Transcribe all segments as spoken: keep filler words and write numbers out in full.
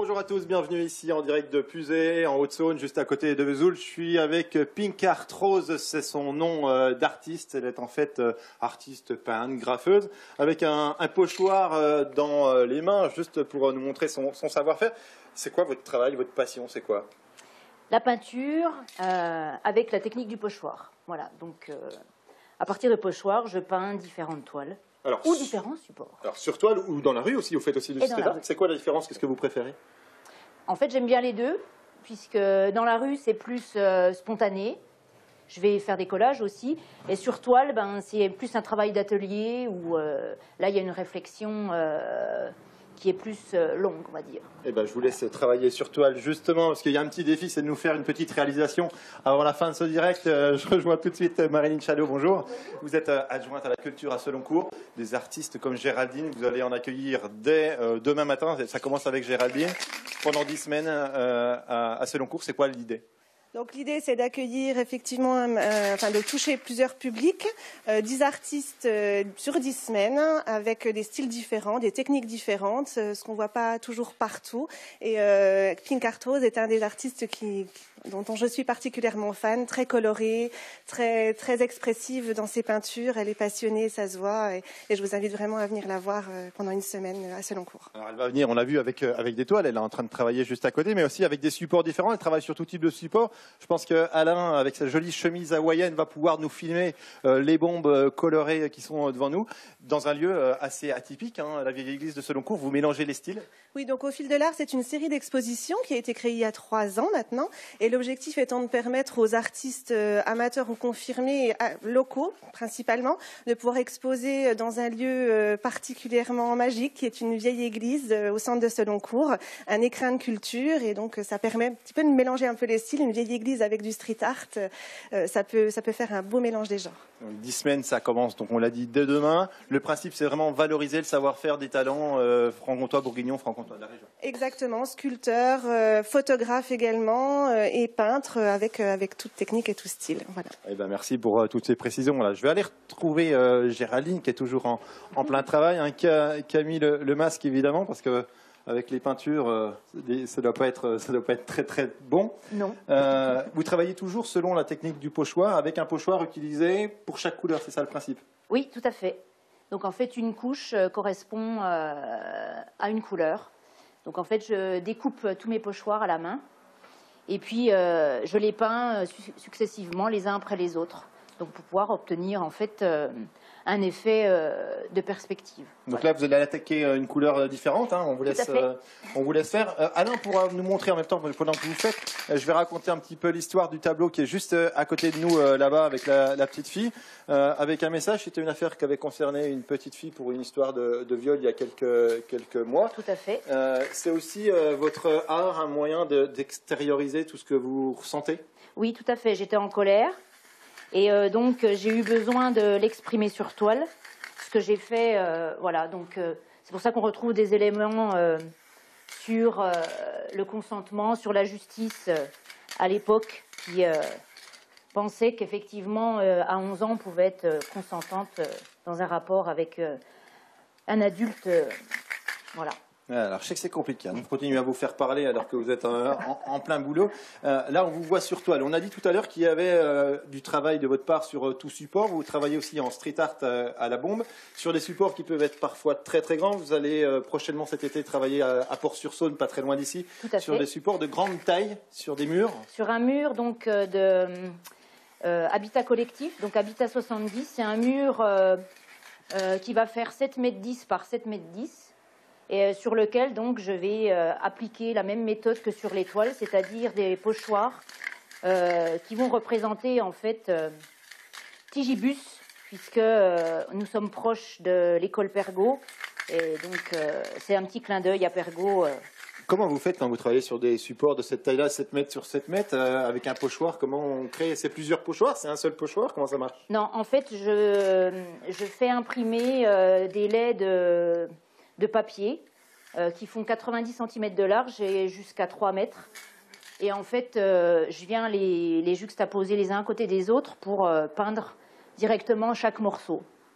Bonjour à tous, bienvenue ici en direct de Puzet, en Haute-Saône, juste à côté de Vesoul. Je suis avec Pink Art Rose, c'est son nom euh, d'artiste. Elle est en fait euh, artiste, peintre, graffeuse, avec un, un pochoir euh, dans euh, les mains, juste pour nous montrer son, son savoir-faire. C'est quoi votre travail, votre passion, c'est quoi? La peinture euh, avec la technique du pochoir. Voilà, donc euh, à partir de pochoir, je peins différentes toiles. Alors, ou différents supports. Alors sur toile ou dans la rue aussi, vous faites aussi du street art. C'est quoi la différence? Qu'est-ce que vous préférez? En fait, j'aime bien les deux, puisque dans la rue, c'est plus euh, spontané. Je vais faire des collages aussi. Et sur toile, ben, c'est plus un travail d'atelier où euh, là, il y a une réflexion euh, qui est plus euh, longue, on va dire. Eh ben, je vous laisse travailler sur toile, justement, parce qu'il y a un petit défi, c'est de nous faire une petite réalisation avant la fin de ce direct. Euh, je rejoins tout de suite Marilyn Chalot, bonjour. Vous êt euh, adjointe à la culture à Seloncourt. Des artistes comme Géraldine, vous allez en accueillir dès euh, demain matin. Ça commence avec Géraldine. Pendant dix semaines euh, à, à Seloncourt, c'est quoi l'idée? Donc l'idée, c'est d'accueillir effectivement, euh, enfin de toucher plusieurs publics, euh, dix artistes euh, sur dix semaines, avec des styles différents, des techniques différentes, euh, ce qu'on voit pas toujours partout. Et euh, Pink Art Rose est un des artistes qui, dont, dont je suis particulièrement fan, très colorée, très très expressive dans ses peintures. Elle est passionnée, ça se voit, et, et je vous invite vraiment à venir la voir euh, pendant une semaine à Seloncourt. Alors elle va venir, on l'a vu avec euh, avec des toiles, elle est en train de travailler juste à côté, mais aussi avec des supports différents. Elle travaille sur tout type de support. Je pense qu'Alain, avec sa jolie chemise hawaïenne, va pouvoir nous filmer euh, les bombes euh, colorées qui sont euh, devant nous, dans un lieu euh, assez atypique, hein, la vieille église de Seloncourt. Vous mélangez les styles? Oui, donc au fil de l'art, c'est une série d'expositions qui a été créée il y a trois ans maintenant, et l'objectif étant de permettre aux artistes euh, amateurs ou confirmés, euh, locaux principalement, de pouvoir exposer dans un lieu euh, particulièrement magique, qui est une vieille église euh, au centre de Seloncourt, un écrin de culture, et donc ça permet un petit peu de mélanger un peu les styles. Une vieille église avec du street art, euh, ça peut, ça peut faire un beau mélange des genres. Donc, dix semaines, ça commence, donc on l'a dit, dès demain. Le principe, c'est vraiment valoriser le savoir-faire des talents euh, franc-comtois, bourguignons, franc-comtois de la région. Exactement, sculpteur, euh, photographe également, euh, et peintre avec, euh, avec toute technique et tout style. Voilà. Eh ben, merci pour euh, toutes ces précisions. Là. Je vais aller retrouver euh, Géraldine, qui est toujours en, en plein travail, hein, qui, a, qui a mis le, le masque, évidemment, parce que avec les peintures, euh, ça ne doit pas être, ça doit pas être très très bon. Non. Euh, vous travaillez toujours selon la technique du pochoir, avec un pochoir utilisé pour chaque couleur, c'est ça le principe? Oui, tout à fait. Donc en fait, une couche euh, correspond euh, à une couleur. Donc en fait, je découpe tous mes pochoirs à la main et puis euh, je les peins su successivement les uns après les autres. Donc pour pouvoir obtenir en fait euh, un effet euh, de perspective. Donc voilà. Là, vous allez attaquer une couleur différente, hein, on, vous laisse, euh, on vous laisse faire. Euh, Alain pourra nous montrer en même temps, pendant que vous faites, euh, je vais raconter un petit peu l'histoire du tableau qui est juste euh, à côté de nous, euh, là-bas, avec la, la petite fille, euh, avec un message. C'était une affaire qui avait concerné une petite fille pour une histoire de, de viol il y a quelques, quelques mois. Tout à fait. Euh, C'est aussi euh, votre art un moyen d'extérioriser tout ce que vous ressentez? Oui, tout à fait. J'étais en colère. Et euh, donc, j'ai eu besoin de l'exprimer sur toile, ce que j'ai fait, euh, voilà, donc euh, c'est pour ça qu'on retrouve des éléments euh, sur euh, le consentement, sur la justice euh, à l'époque, qui euh, pensait qu'effectivement, euh, à onze ans, on pouvait être euh, consentante euh, dans un rapport avec euh, un adulte, euh, voilà. Alors, je sais que c'est compliqué, hein. On continue à vous faire parler alors que vous êtes en, en, en plein boulot. Euh, là, on vous voit sur toile. On a dit tout à l'heure qu'il y avait euh, du travail de votre part sur euh, tout support. Vous travaillez aussi en street art euh, à la bombe, sur des supports qui peuvent être parfois très très grands. Vous allez euh, prochainement cet été travailler à, à Port-sur-Saône, pas très loin d'ici, sur fait. des supports de grande taille, sur des murs. Sur un mur donc euh, de euh, Habitat Collectif, donc Habitat soixante-dix, c'est un mur euh, euh, qui va faire sept mètres dix par sept mètres dix. Et sur lequel donc je vais euh, appliquer la même méthode que sur les toiles, c'est-à-dire des pochoirs euh, qui vont représenter en fait euh, Tigibus, puisque euh, nous sommes proches de l'école Pergaud, et donc euh, c'est un petit clin d'œil à Pergaud. Euh. Comment vous faites quand vous travaillez sur des supports de cette taille-là, sept mètres sur sept mètres, euh, avec un pochoir? Comment on crée? C'est plusieurs pochoirs? C'est un seul pochoir? Comment ça marche? Non, en fait, je, je fais imprimer euh, des laits de... de papier euh, qui font quatre-vingt-dix centimètres de large et jusqu'à trois mètres. Et en fait, euh, je viens les, les juxtaposer les uns à côté des autres pour euh, peindre directement chaque morceau.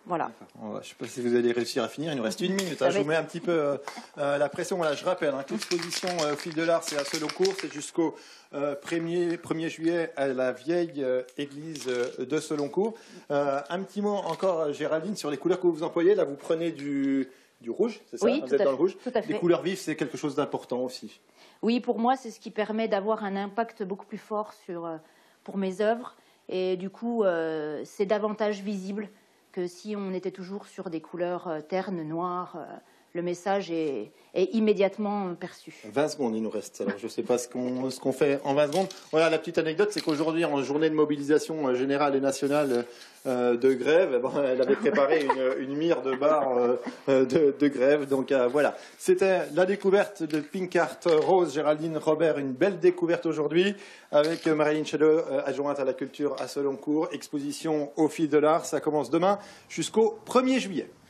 Voilà. Je ne sais pas si vous allez réussir à finir, il nous reste une minute. Hein. Je vous mets un petit peu euh, euh, la pression. Voilà, je rappelle hein, que l'exposition euh, au fil de l'art, c'est à Seloncourt, c'est jusqu'au euh, premier juillet à la vieille euh, église euh, de Seloncourt. Euh, un petit mot encore, Géraldine, sur les couleurs que vous employez. Là, vous prenez du, du rouge, c'est ça? Oui, Vous êtes dans le rouge. tout à fait. Les couleurs vives, c'est quelque chose d'important aussi. Oui, pour moi, c'est ce qui permet d'avoir un impact beaucoup plus fort sur, euh, pour mes œuvres. Et du coup, euh, c'est davantage visible que si on était toujours sur des couleurs euh, ternes, noires. Euh, le message est, est immédiatement perçu. vingt secondes, il nous reste. Alors, je ne sais pas ce qu'on ce qu'on fait en vingt secondes. Voilà, la petite anecdote, c'est qu'aujourd'hui, en journée de mobilisation générale et nationale euh, de grève, bon, elle avait préparé une, une mire de bar euh, de, de grève. Donc, euh, voilà. C'était la découverte de Pink Art Rose, Géraldine Robert. Une belle découverte aujourd'hui avec Marilyn Shadow, euh, adjointe à la culture à Seloncourt. Exposition au fil de l'art. Ça commence demain jusqu'au premier juillet.